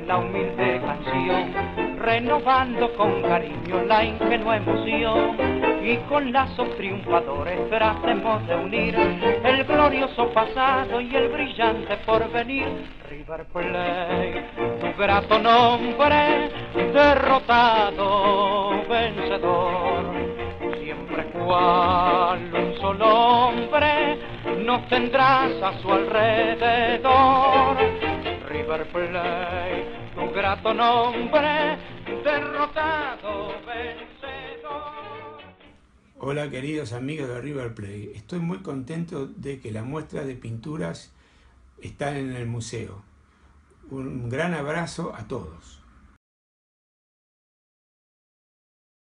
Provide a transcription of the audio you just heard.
la humilde canción, renovando con cariño la ingenua emoción, y con lazos triunfadores tratemos de unir el glorioso pasado y el brillante porvenir. River Plate, tu grato nombre, derrotado, vencedor, siempre cual un solo hombre nos tendrás a su alrededor. River Plate, tu grato nombre, derrotado, vencedor. Hola queridos amigos de River Plate, estoy muy contento de que la muestra de pinturas está en el museo. Un gran abrazo a todos.